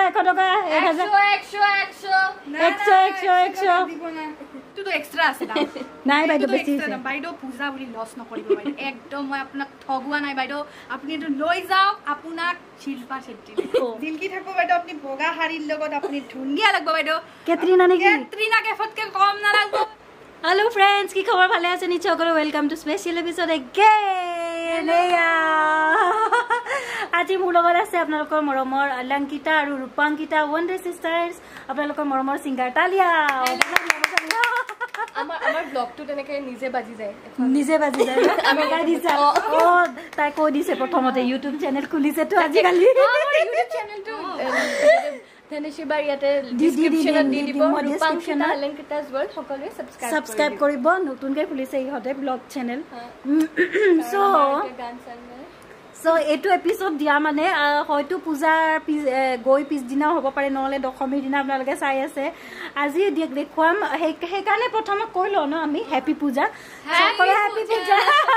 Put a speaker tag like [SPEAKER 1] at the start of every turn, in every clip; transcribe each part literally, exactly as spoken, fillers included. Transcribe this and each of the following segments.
[SPEAKER 1] এশ টকা এক হাজাৰ
[SPEAKER 2] একশো একশো
[SPEAKER 1] একশো একশো একশো
[SPEAKER 3] তো এক্সট্ৰা আছে দাম
[SPEAKER 1] নাই বাইদেউ বেছি
[SPEAKER 3] আছে বাইদেউ পূজা বুলি লছ নকৰিব বাইদেউ একদম মই আপোনাক ঠগুৱা নাই বাইদেউ আপুনি এটো লৈ যাওক আপোনাক শিল্পা শেট্টি দিলকি থাকো বাইদেউ আপুনি বগা হাৰিৰ লগত আপুনি ধুনীয়া লাগিব বাইদেউ
[SPEAKER 1] কেটৰিনা নেকি
[SPEAKER 3] কেটৰিনা কেফতকে কম নালাগব
[SPEAKER 1] हेलो फ्रेंड्स की खबर ভালে আছে নিশ্চয় সকলো welcome to special episode again আজি মোৰ লগত আছে আপোনালোকৰ মৰমৰ অলংকিতা আৰু ৰূপাংকিতা ওয়ান্ডাৰ সিস্টাৰ্স আপোনালোকৰ মৰমৰ সিঙ্গাৰ তালিয়া
[SPEAKER 2] আমাৰ আমাৰ ব্লগটো তেনেকৈ নিজে বাজি যায়
[SPEAKER 1] নিজে বাজি যায় আমি গাই দিছা ও তাই কৈ দিছে প্ৰথমতে ইউটিউব চেনেল খুলিছে তো আজি কালি
[SPEAKER 2] ইউটিউব চেনেলটো ধনেশিবাৰ ইয়াতে ডেসক্ৰিপচনত দি দিব ৰূপাংকিতা অলংকিতাজ ওয়াৰ্ল্ড সকলোৱে সাবস্ক্ৰাইব
[SPEAKER 1] সাবস্ক্ৰাইব কৰিব নতুনকৈ খুলিছে ইহঁতে ব্লগ চেনেল সো সো এইটো এপিসোড দিয়া মানে হয়তো পূজাৰ গৈ পিছদিনাও হ'ব পাৰে নহলে দশমীৰ দিনা আপোনালোকে চাই আছে আজি দেখুৱাম সেইকাৰণে প্ৰথমে কৈ লওঁ ন আমি হেপী পূজা সকলো happy Puja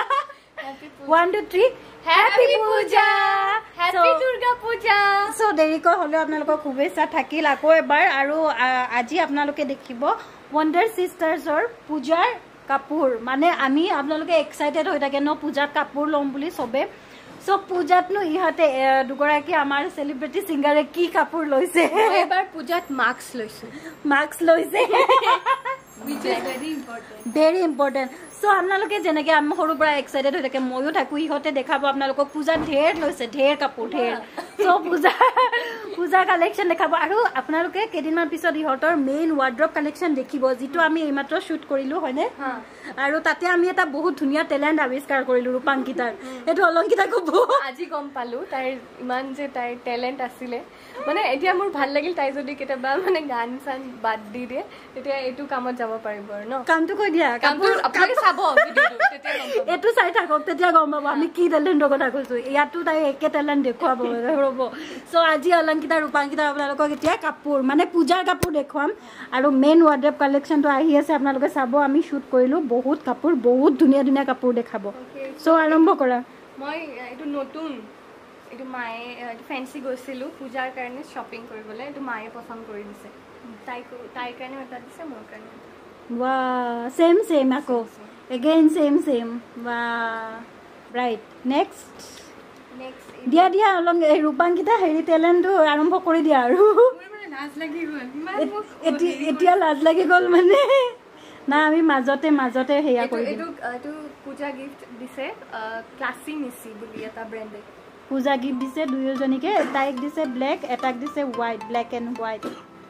[SPEAKER 1] one two three happy Puja
[SPEAKER 2] happy Durga Puja
[SPEAKER 1] so দেৰিকৈ হ'লে আপোনালোকৰ শুভেচ্ছা থাকিল আকৌ এবাৰ আৰু আজি আপোনালোকে দেখিব ওয়ান্ডাৰ সিস্টাৰ্সৰ পূজাৰ কাপোৰ মানে আমি আপোনালোকে এক্সাইটেড হৈ থাকে ন পূজাত কাপোৰ ল'ম বুলি সবে সো পূজাত নো ইহঁতে দুগৰাকী আমাৰ সেলিব্ৰিটি সিঙ্গাৰে কি কাপোৰ লৈছে
[SPEAKER 2] এবাৰ পূজাত মাস্ক লৈছো
[SPEAKER 1] মাস্ক লৈছে
[SPEAKER 3] which is very important
[SPEAKER 1] very important so আপোনালোকে যেনেকৈ আমি সৰু পৰা এক্সাইটেড হৈ থাকে ময়ো থাকো ইহঁতে দেখাব আপোনালোকক পূজা ঢেৰ লৈছে ঢেৰ কাপোৰ ঢেৰ সো পূজা পূজা কালেকশ্যন দেখাব আৰু আপোনালোকে কেইদিনমান পিছত ইহঁতৰ মেইন ৱাৰ্ড্ৰব কালেকশ্যন দেখিব যিটো আমি এইমাত্ৰ শ্বুট কৰিলোঁ হয়নে আৰু তাতে আমি এটা বহুত ধুনীয়া টেলেণ্ট আৱিষ্কাৰ কৰিলোঁ ৰূপাংকিতাৰ এইটো অলংকিতা ক'ব
[SPEAKER 2] আজি গম পালোঁ তাইৰ ইমান যে তাইৰ টেলেণ্ট আছিলে মানে এতিয়া মোৰ ভাল লাগিল তাই যদি কেতিয়াবা মানে গান চান বাদ দি দিয়ে তেতিয়া এইটো কামত যাব পাৰিব আৰু ন
[SPEAKER 1] কামটো কৈ দিয়া
[SPEAKER 2] কামটো আপোনালোকে চাব ভিডিঅ'টো তেতিয়া গম পাব
[SPEAKER 1] এইটো চাই থাকক তেতিয়া গম পাব আমি কি টেলেণ্টৰ কথা কৈছোঁ ইয়াতো তাই একে টেলেণ্ট দেখুৱাব ৰ'ব চ' আজি অলংকিতা ৰূপাংকিতা আপোনালোকক এতিয়া কাপোৰ মানে পূজাৰ কাপোৰ দেখুৱাম আৰু মেইন ৱাৰ্ড্ৰব কালেকশ্যনটো আহি আছে আপোনালোকে চাব আমি শ্বুট কৰিলোঁ বহুত কাপোৰ বহুত ধুনীয়া ধুনীয়া কাপোৰ দেখাব চ' আৰম্ভ কৰা
[SPEAKER 2] মই এইটো নতুন এইটো মায়ে এইটো ফেঞ্চি গৈছিলোঁ পূজাৰ কাৰণে শ্বপিং কৰিবলৈ এইটো মায়ে পচন্দ কৰি দিছে তাইক তাইৰ কাৰণেও এটা দিছে মোৰ কাৰণে
[SPEAKER 1] ৱা চেম চেম আকৌ এগেইন চেম চেম ৱা ৰাইট নেক্সট
[SPEAKER 2] নেক্সট
[SPEAKER 1] দিয়া দিয়া অলং ৰূপাংকিতা হেৰি টেলেণ্টটো আৰম্ভ কৰি দিয়া আৰু
[SPEAKER 3] লাজ লাগি গ'ল
[SPEAKER 1] এতিয়া লাজ লাগি গ'ল মানে না আমি মাজতে মাজতে সেয়া কৰি
[SPEAKER 2] এইটো এইটো পূজা গিফ্ট দিছে ক্লাসি মিছি বুলি এটা ব্ৰেণ্ডে
[SPEAKER 1] পূজা গিফ্ট দিছে দুয়োজনীকে তাইক দিছে ব্লেক এটাক দিছে হোৱাইট ব্লেক এণ্ড হোৱাইট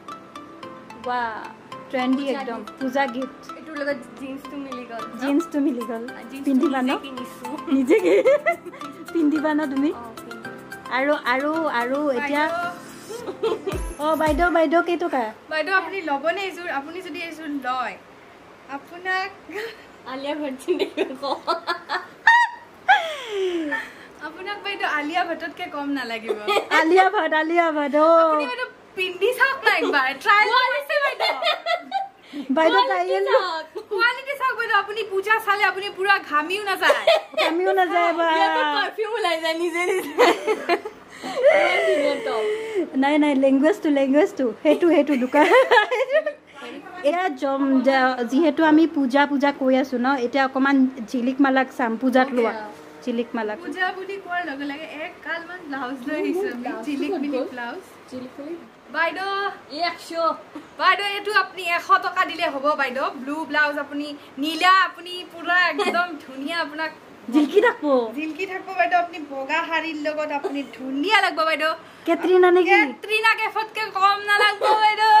[SPEAKER 1] ৱা ট্ৰেণ্ডি একদম পূজা গিফ্ট
[SPEAKER 2] এইটোৰ লগত জিন্সটো মিলি গ'ল
[SPEAKER 1] জিন্সটো মিলি গ'ল পিন্ধিবা ন নিজে পিন্ধিবা ন তুমি আৰু আৰু আৰু এতিয়া অ' বাইদেউ বাইদেউ কেইটকা
[SPEAKER 3] বাইদেউ আপুনি ল'বনে এইযোৰ আপুনি যদি এইযোৰ লয় আপোনাক
[SPEAKER 2] আলিয়া ভট চিন্দিব
[SPEAKER 3] আপোনাক বাইদেউ আলিয়া ভটতকে কম নালাগিব
[SPEAKER 1] আলিয়া ভট আলিয়া ভট
[SPEAKER 3] আপুনি বাইদেউ পিন্ধি চাওক না একবাৰ ট্ৰায়েল কৰিছে বাইদেউ
[SPEAKER 1] বাইদেউ ট্ৰায়েল
[SPEAKER 3] কোৱালিটি চাওক বাইদেউ আপুনি পূজা চালে আপুনি পুৰা ঘামিও নাযায়
[SPEAKER 1] ঘামিও নাযায় বা
[SPEAKER 2] পাৰফিউম ওলাই যায় নিজে নিজে
[SPEAKER 1] নাই নাই লেংগুৱেজটো লেংগুৱেজটো সেইটো সেইটো দোকান এয়া জম যিহেতু আমি পূজা পূজা কৈ আছো ন এতিয়া অকণমান ঝিলিক মালাক চাম পূজাত লোৱা ঝিলিক মালাক
[SPEAKER 3] পূজা বুলি কোৱাৰ লগে লগে এক কালমান ব্লাউজ লৈ আহিছো ঝিলিক মিনি ব্লাউজ
[SPEAKER 2] ঝিলিক
[SPEAKER 3] বাইদেউ
[SPEAKER 2] একশো
[SPEAKER 3] বাইদেউ এইটো আপুনি এশ টকা দিলে হ'ব বাইদেউ ব্লু ব্লাউজ আপুনি নীলা আপুনি পুৰা একদম ধুনীয়া আপোনাক
[SPEAKER 1] জিলকি থাকব
[SPEAKER 3] জিলকি থাকব বাইদেউ আপুনি বগা হাৰিৰ লগত আপুনি ধুনীয়া লাগিব বাইদেউ
[SPEAKER 1] কেটৰিনা নেকি
[SPEAKER 3] কেটৰিনা কেফতকে কম নালাগব বাইদেউ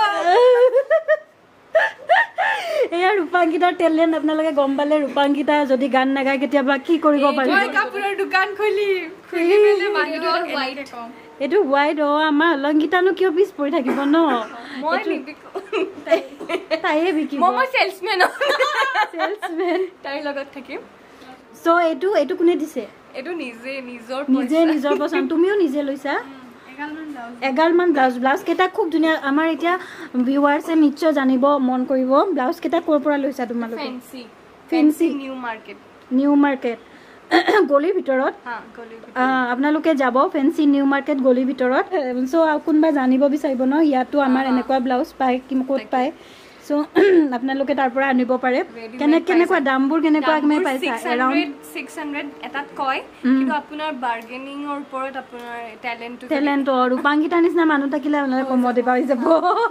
[SPEAKER 1] এয়া ৰূপাংকিতাৰ টেলেণ্ট আপোনালোকে গম পালে ৰূপাংকিতা যদি গান নাগায় কেতিয়াবা কি কৰিব পাৰিব
[SPEAKER 3] মই কাপোৰৰ দোকান খুলিম খুলি মেলি মানুহক এনেকে কম
[SPEAKER 1] এইটো হোৱাইট অ' আমাৰ অলংকিতানো কিয় পিছ পৰি থাকিব ন
[SPEAKER 2] মই নিবিকো
[SPEAKER 1] তাইয়ে বিকিব
[SPEAKER 2] মই চেলছমেন
[SPEAKER 1] চেলছমেন
[SPEAKER 2] তাইৰ লগত থাকিম
[SPEAKER 1] চ' এইটো এইটো কোনে দিছে
[SPEAKER 2] এইটো নিজে নিজৰ
[SPEAKER 1] নিজে নিজৰ পচন্দ তুমিও নিজে লৈছা এগালমান ব্লাউজ ব্লাউজ কেইটা খুব ধুনীয়া আমাৰ এতিয়া ভিউৱাৰ্ছে নিশ্চয় জানিব মন কৰিব ব্লাউজ কেইটা ক'ৰ পৰা লৈছা তোমালোকে
[SPEAKER 2] fancy
[SPEAKER 1] fancy
[SPEAKER 2] New Market
[SPEAKER 1] New Market গলিৰ ভিতৰত আপোনালোকে যাব ফেন্সি নিউ মাৰ্কেট গলিৰ ভিতৰত চ' কোনোবা জানিব বিচাৰিব ন ইয়াতো আমাৰ এনেকুৱা ব্লাউজ পায় ক'ত পায় চ' আপোনালোকে তাৰ পৰা আনিব পাৰে কেনে কেনেকুৱা দামবোৰ কেনেকুৱা আমি পাইছা এৰাউণ্ড
[SPEAKER 2] ছিক্স হাণ্ড্ৰেড এটাত কয় কিন্তু আপোনাৰ বাৰ্গেনিঙৰ ওপৰত আপোনাৰ টেলেণ্টটো
[SPEAKER 1] টেলেণ্ট ৰূপাংকিতাৰ নিচিনা মানুহ থাকিলে আপোনালোকে কমতে পাই যাব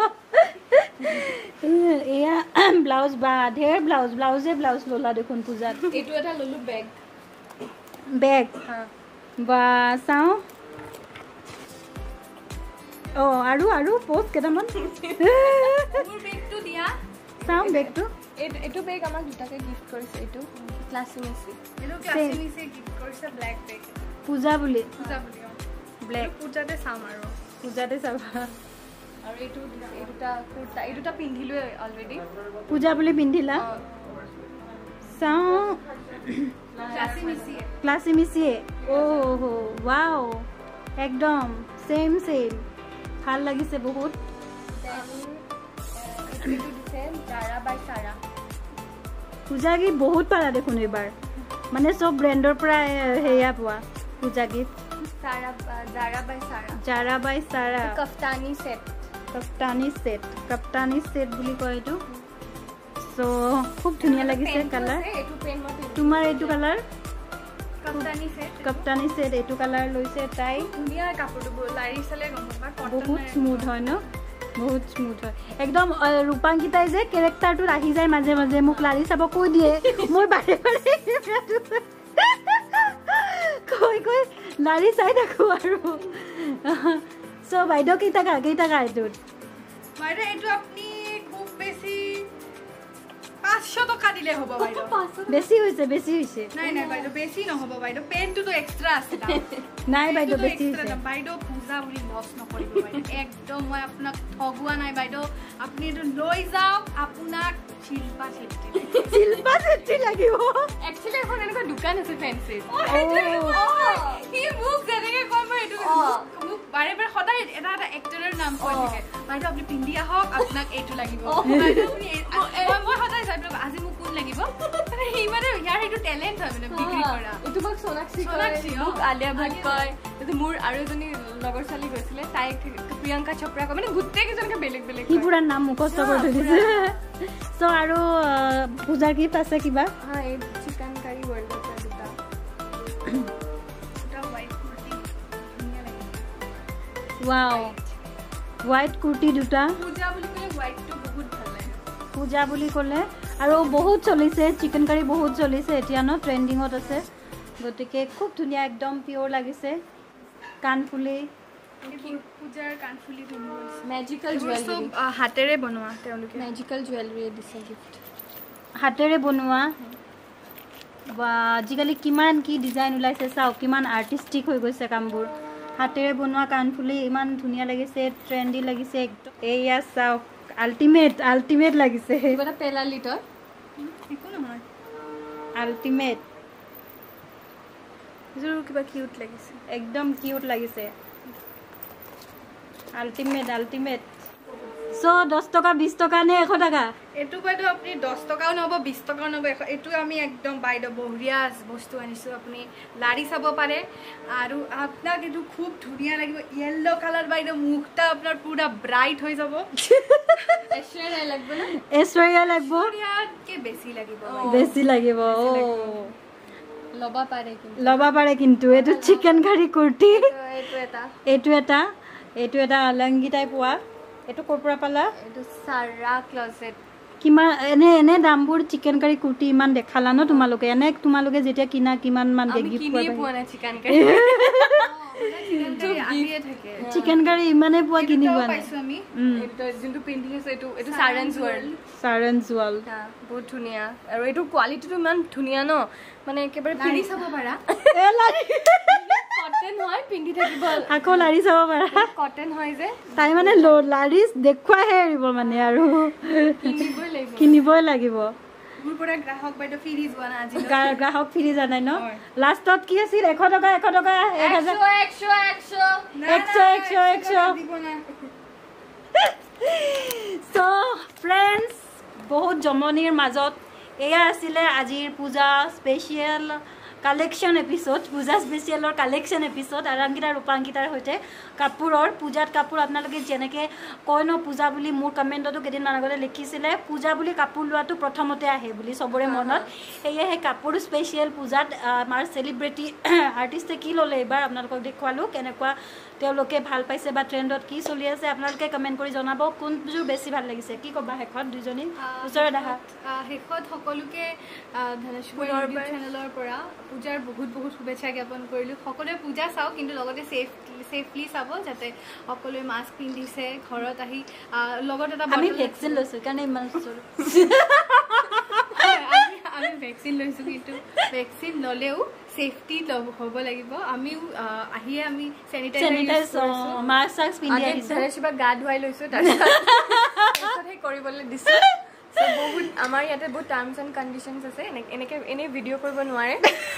[SPEAKER 1] এয়া ব্লাউজ বা ঢেৰ ব্লাউজ ব্লাউজে ব্লাউজ ল'লা দেখোন পূজাত
[SPEAKER 2] এইটো এটা ল'লো বেগ
[SPEAKER 1] বেগ বা চাওঁ অ আৰু আৰু পোষ্ট কেইটামান
[SPEAKER 2] বেগটো দিয়া
[SPEAKER 1] চাওঁ বেগটো
[SPEAKER 2] এইটো বেগ আমাক দুটাকে গিফ্ট কৰিছে এইটো ক্লাছিমিছি
[SPEAKER 3] এইটো ক্লাছিমিছি গিফ্ট কৰিছে ব্লেক বেগ
[SPEAKER 1] পূজা বুলি
[SPEAKER 3] পূজা বুলি
[SPEAKER 1] ব্লেক
[SPEAKER 3] পূজাতে চাম আৰু
[SPEAKER 1] পূজাতে চাবা
[SPEAKER 2] আৰু এইটো এই দুটা কুৰ্তা এই দুটা পিন্ধিলোৱে অলৰেডি
[SPEAKER 1] পূজা বুলি পিন্ধিলা চাওঁ
[SPEAKER 2] ক্লাছিমিছি
[SPEAKER 1] ক্লাছিমিছিয়ে অ' ৱাও একদম ছেম ছেম ভাল লাগিছে বহুত পূজা গীত বহুত পালা দেখোন এইবাৰ মানে চব ব্ৰেণ্ডৰ পৰা সেয়া পোৱা পূজা গীত জাৰা বাই চাৰা
[SPEAKER 2] কফতানি সেট
[SPEAKER 1] কফতানি সেট কফতানি সেট বুলি কয় এইটো চ' খুব ধুনীয়া লাগিছে কালাৰ তোমাৰ এইটো কালাৰ
[SPEAKER 3] কফতানি সেট
[SPEAKER 1] কফতানি সেট এইটো কালাৰ লৈছে তাই
[SPEAKER 3] ধুনীয়া কাপোৰটো লাৰি চালে গম পাবা
[SPEAKER 1] বহুত স্মুথ হয় ন বহুত স্মুথ হয় একদম ৰূপাংকিতাই যে কেৰেক্টাৰটোত আহি যায় মাজে মাজে মোক লাৰি চাব কৈ দিয়ে মই বাৰে বাৰে কৈ কৈ লাৰি চাই থাকোঁ আৰু চ' বাইদেউ কেইটকা কেইটকা এইটোত
[SPEAKER 3] বাইদেউ এইটো আপুনি খুব বেছি পাঁচশ টকা দিলে হ'ব বাইদেউ
[SPEAKER 1] বেছি হৈছে বেছি হৈছে
[SPEAKER 3] নাই নাই বাইদেউ বেছি নহ'ব বাইদেউ পেনটোতো এক্সট্ৰা আছে
[SPEAKER 1] নাই বাইদেউ বেছি হৈছে
[SPEAKER 3] বাইদেউ পূজা বুলি লছ নকৰিব বাইদেউ একদম মই আপোনাক ঠগোৱা নাই বাইদেউ আপুনি এইটো লৈ যাওক আপোনাক শিল্পা ছেট্টি
[SPEAKER 1] শিল্পা ছেট্টি লাগিব
[SPEAKER 2] একচুৱেলি এখন এনেকুৱা দোকান আছে ফেন্সিত
[SPEAKER 3] সি মোক যেনেকৈ কয় মই এইটো মোক বাৰে বাৰে সদায় এটা এটা এক্টৰৰ নাম কৈ থাকে বাইদেউ আপুনি পিন্ধি আহক আপোনাক এইটো লাগিব বাইদেউ আপুনি মই সদায় আজি মোক কোন লাগিব মানে সি মানে ইয়াৰ এইটো টেলেণ্ট হয় মানে বিক্ৰী কৰা
[SPEAKER 2] এইটো মোক সোণাক্ষী কয় মোক আলিয়া ভাট কয় এইটো মোৰ আৰু এজনী লগৰ ছোৱালী গৈছিলে তাইক প্ৰিয়ংকা চোপ্ৰা কয় মানে গোটেই কেইজনকে বেলেগ বেলেগ
[SPEAKER 1] সি পুৰা নাম মুখস্থ কৰি থৈ দিছে চ' আৰু পূজাৰ গিফ্ট আছে কিবা
[SPEAKER 2] হয় এই চিকেন কাৰী ৱৰ্ল্ডৰ পৰা দুটা
[SPEAKER 1] ৱাও হোৱাইট কুৰ্তি দুটা
[SPEAKER 3] পূজা বুলি ক'লে হোৱাইটটো বহুত ভাল লাগে
[SPEAKER 1] পূজা বুলি ক'লে আৰু বহুত চলিছে চিকেন কাৰী বহুত চলিছে এতিয়া ন ট্ৰেণ্ডিঙত আছে গতিকে খুব ধুনীয়া একদম পিয়'ৰ লাগিছে কাণফুলি
[SPEAKER 3] পূজাৰ কাণফুলি
[SPEAKER 2] মেজিকেল জুৱেলাৰী
[SPEAKER 3] হাতেৰে বনোৱা তেওঁলোকে
[SPEAKER 2] মেজিকেল জুৱেলাৰী দিছে গিফ্ট
[SPEAKER 1] হাতেৰে বনোৱা বা আজিকালি কিমান কি ডিজাইন ওলাইছে চাওক কিমান আৰ্টিষ্টিক হৈ গৈছে কামবোৰ হাতেৰে বনোৱা কাণফুলি ইমান ধুনীয়া লাগিছে ট্ৰেণ্ডি লাগিছে একদম এয়া চাওক আল্টিমেট আল্টিমেট লাগিছে
[SPEAKER 2] এটা পেলা লিটাৰ
[SPEAKER 3] একো নহয়
[SPEAKER 1] আল্টিমেট
[SPEAKER 3] এইযোৰ কিবা কিউট লাগিছে
[SPEAKER 1] একদম কিউট লাগিছে আল্টিমেট আল্টিমেট চ' দহ টকা বিশ টকা নে এশ টকা
[SPEAKER 3] এইটো বাইদেউ আপুনি দহ টকাও নহ'ব বিশ টকাও নহ'ব এইটো আমি একদম বাইদেউ বঢ়িয়া বস্তু আনিছোঁ আপুনি লাৰি চাব পাৰে আৰু আপোনাক এইটো খুব ধুনীয়া লাগিব য়েল্ল' কালাৰ বাইদেউ মুখটা আপোনাৰ পুৰা ব্ৰাইট হৈ যাব
[SPEAKER 2] ঐশ্বৰ্যা লাগিব ন
[SPEAKER 1] ঐশ্বৰ্যা লাগিব
[SPEAKER 3] ঐশ্বৰ্যাতকৈ বেছি লাগিব
[SPEAKER 1] বেছি লাগিব
[SPEAKER 2] ল'ব পাৰে কিন্তু
[SPEAKER 1] ল'ব পাৰে কিন্তু এইটো চিকেন কাৰী কুৰ্তি
[SPEAKER 2] এইটো এটা
[SPEAKER 1] এইটো এটা এইটো এটা অলংগীতাই পোৱা এইটো ক'ৰ পৰা পালা
[SPEAKER 2] এইটো সাৰা ক্লজেট
[SPEAKER 1] কিমান এনে এনে দামবোৰ চিকেন কাৰী কুৰ্তি ইমান দেখালা ন তোমালোকে এনে তোমালোকে যেতিয়া কিনা কিমান মান গিফ্ট
[SPEAKER 2] পোৱা নাই চিকেন কাৰী
[SPEAKER 1] চিকেন কাৰী ইমানে পোৱা কিনি পোৱা নাই
[SPEAKER 3] আমি
[SPEAKER 2] যোনটো পিন্ধি আছে এইটো এইটো সাৰেঞ্জ ৱৰ্ল্ড
[SPEAKER 1] সাৰেঞ্জ ৱৰ্ল্ড
[SPEAKER 2] বহুত ধুনীয়া আৰু এইটো কোৱালিটিটো ইমান ধুনীয়া ন মানে একেবাৰে
[SPEAKER 3] লাৰি চাব পাৰা
[SPEAKER 2] কটন হয় পিন্ধি থাকিব
[SPEAKER 1] আকৌ লাৰি চাব পাৰা
[SPEAKER 2] কটন হয় যে
[SPEAKER 1] তাই মানে লাৰি দেখুৱাইহে এৰিব মানে আৰু
[SPEAKER 2] কিনিবই লাগিব
[SPEAKER 1] কিনিবই লাগিব
[SPEAKER 3] গ্ৰাহক বাইদেউ ফিৰি যোৱা নাই আজি
[SPEAKER 1] গ্ৰাহক ফিৰি যোৱা নাই ন লাষ্টত কি আছিল এশ টকা এশ টকা এক হাজাৰ
[SPEAKER 2] একশ একশ
[SPEAKER 1] একশ একশ একশ চ' ফ্ৰেণ্ডছ বহুত জমনিৰ মাজত এয়া আছিলে আজিৰ পূজা স্পেচিয়েল কালেকশ্যন এপিসোড পূজা স্পেচিয়েলৰ কালেকশ্যন এপিসোড আৰাংকিতা ৰূপাংকিতাৰ সৈতে কাপোৰৰ পূজাত কাপোৰ আপোনালোকে যেনেকৈ কয় ন পূজা বুলি মোৰ কমেণ্টতো কেইদিনমান আগতে লিখিছিলে পূজা বুলি কাপোৰ লোৱাটো প্ৰথমতে আহে বুলি চবৰে মনত সেয়েহে কাপোৰ স্পেচিয়েল পূজাত আমাৰ চেলিব্ৰিটি আৰ্টিষ্টে কি ল'লে এইবাৰ আপোনালোকক দেখুৱালোঁ কেনেকুৱা তেওঁলোকে ভাল পাইছে বা ট্ৰেণ্ডত কি চলি আছে আপোনালোকে কমেণ্ট কৰি জনাব কোনযোৰ বেছি ভাল লাগিছে কি ক'বা শেষত দুজনী ওচৰত আহা
[SPEAKER 3] শেষত সকলোকে ধনেশ্বৰ চেনেলৰ পৰা পূজাৰ বহুত বহুত শুভেচ্ছা জ্ঞাপন কৰিলোঁ সকলোৱে পূজা চাওক কিন্তু লগতে ছেফ ছেফলি চাব যাতে সকলোৱে মাস্ক পিন্ধিছে ঘৰত আহি লগত এটা
[SPEAKER 1] আমি ভেকচিন লৈছোঁ কাৰণে ইমান
[SPEAKER 3] আমি ভেকচিন লৈছোঁ কিন্তু ভেকচিন ল'লেও সেফটি হ'ব লাগিব আমিও আহিয়ে আমি
[SPEAKER 1] স্যানিটাইজ মাস্ক সাক্স পিন্ধি আহিছো
[SPEAKER 2] ধনেশ্বৰ গা ধুৱাই লৈছোঁ তাৰপিছত সেই কৰিবলৈ দিছোঁ বহুত আমাৰ ইয়াতে বহুত টাৰ্মছ এণ্ড কণ্ডিশ্যনছ আছে এনেকৈ এনেই ভিডিঅ' কৰিব নোৱাৰে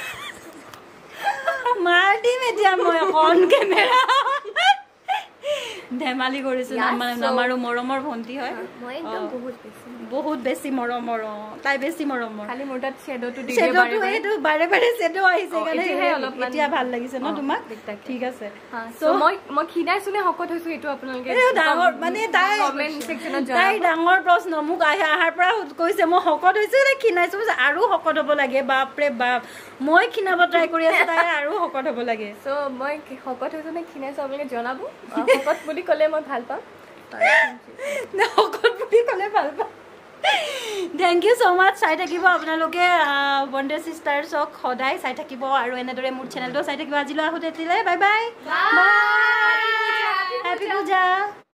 [SPEAKER 1] মাৰ দিম এতিয়া মই অন কেমেৰা ধেমালি কৰিছোঁ আমাৰো মৰমৰ ভণ্টি হয়
[SPEAKER 2] মই একদম বহুত বেছি
[SPEAKER 1] বহুত বেছি মৰমৰ তাই বেছি মৰমৰ
[SPEAKER 2] খালি মোৰ তাত শ্বেডোটো দি
[SPEAKER 1] দিয়ে বাৰে বাৰে এইটো বাৰে বাৰে শ্বেডো আহিছে কাৰণে অলপ এতিয়া ভাল লাগিছে ন তোমাক ঠিক আছে
[SPEAKER 2] সো মই মই খিনাইছোনে শকত হৈছো এইটো আপোনালোকে
[SPEAKER 1] ডাঙৰ মানে তাই
[SPEAKER 2] কমেন্ট সেকশনত জনাব
[SPEAKER 1] তাই ডাঙৰ প্ৰশ্ন মোক আহে আহাৰ পৰা কৈছে মই শকত হৈছো নে খিনাইছো আৰু শকত হ'ব লাগে বাপৰে বাপ মই খিনাব ট্ৰাই কৰি আছো তাই আৰু শকত হ'ব লাগে
[SPEAKER 2] সো মই শকত হৈছো নে খিনাইছো আপোনালোকে জনাব শকত বুলি ক'লে মই ভাল পাম
[SPEAKER 1] শকত বুলি ক'লে ভাল পাম থেংক ইউ সো মাচ চাই থাকিব আপোনালোকে বণ্ডে সিস্টাৰ্ছক সদায় চাই থাকিব আৰু এনেদৰে মোৰ চেনেলটো চাই থাকিব আজিলৈ আহোঁতে বাই বাই বাই হেপী পূজা।